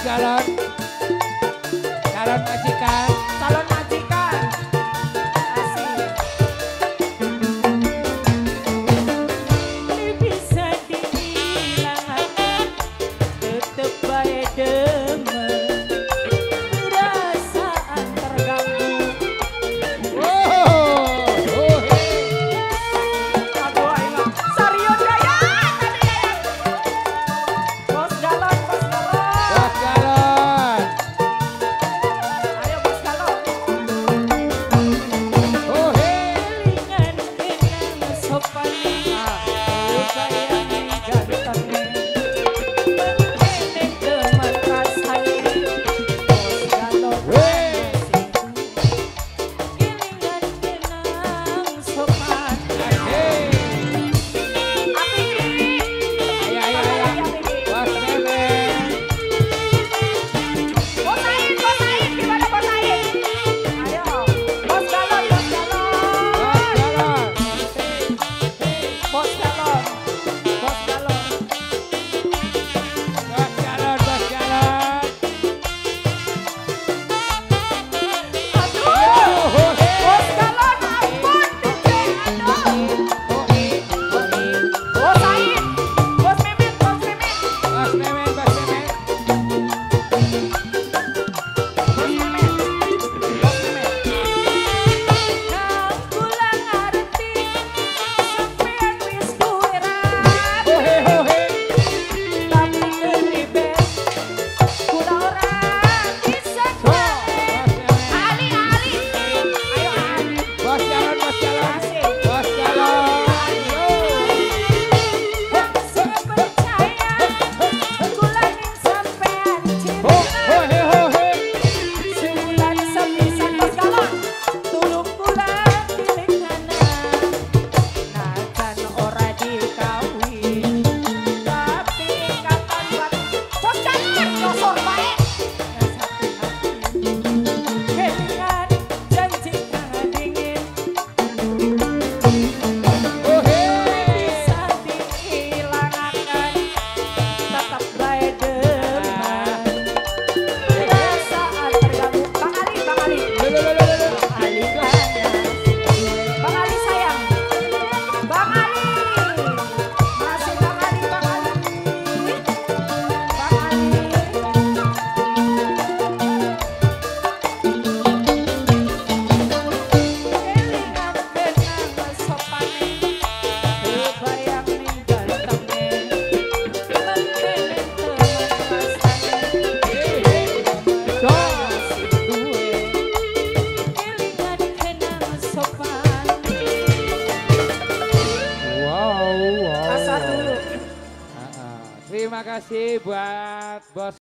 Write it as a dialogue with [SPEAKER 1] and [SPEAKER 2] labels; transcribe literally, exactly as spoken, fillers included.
[SPEAKER 1] calon, calon majikan,
[SPEAKER 2] calon majikan. Asik. Bisa dihilangkan, tetep bae demen. Perasaan terganggu.
[SPEAKER 1] oh, oh, hey.
[SPEAKER 2] Aduh, ayo. Sario Jaya, tadi ya. Bos galon, bos galon.
[SPEAKER 1] Bos calon,
[SPEAKER 2] Ayo bos galon.
[SPEAKER 1] oh hey,
[SPEAKER 2] Kelingan kenang sopan, kayak ganteng. Mengeneng teman rasanya, bos galon.
[SPEAKER 1] hey,
[SPEAKER 2] Kelingan kenang sopan.
[SPEAKER 1] hey,
[SPEAKER 2] Api,
[SPEAKER 1] ayo ayo ayo, bos memen,
[SPEAKER 2] Bos Said, Bos Said, gimana Bos Said? Ayo, Bos Galon, Bos Galon.
[SPEAKER 1] bos calon,
[SPEAKER 2] Bos Galon, Bos Galon.
[SPEAKER 1] bos calon, bos calon,
[SPEAKER 2] Aduh,
[SPEAKER 1] oh hey,
[SPEAKER 2] Bos Galon, ampun, Dede, aduh.
[SPEAKER 1] oh hey, oh hey,
[SPEAKER 2] Bos Said, Bos Memet, Bos Memet,
[SPEAKER 1] bos memen, bos memen,
[SPEAKER 2] Bos Memet, Bos Memet. Nang kula ngarti, sampean wis duwe rat.
[SPEAKER 1] oh hey, oh hey,
[SPEAKER 2] Tapi keribet, kula ora bisa
[SPEAKER 1] bos
[SPEAKER 2] kuat.
[SPEAKER 1] memen.
[SPEAKER 2] Ali, Ali, ayo Ali.
[SPEAKER 1] Bos calon, bos calon,
[SPEAKER 2] Asik.
[SPEAKER 1] bos calon.
[SPEAKER 2] Saya percaya, kula ning sampean
[SPEAKER 1] Ho, ho,
[SPEAKER 2] cinta.
[SPEAKER 1] he, ho, he.
[SPEAKER 2] Sebulan sepisan bos galon, tulung kula dilingana. Najan ora dikawin, tapi kapan buat bos galon nyosor bae. Kelingan janji kang dingin,
[SPEAKER 1] Ho, he.
[SPEAKER 2] bisa dihilangkan, tetap bae demen. Perasaan terganggu. Bang Ali, Bang Ali.
[SPEAKER 1] Lo, lo, lo, lo, lo, lo.
[SPEAKER 2] Ali Bang Ali sayang, Bang Ali, masih Bang Ali, Bang Ali, Bang Ali. Kelingan kenang sopane, kebayang ning gantenge, mengeneng teman rasane, masih duwe. Kelingan kenang sopan.
[SPEAKER 1] Wow, wow.
[SPEAKER 2] Asar dulu.
[SPEAKER 1] Ah, ah. Terima kasih buat bos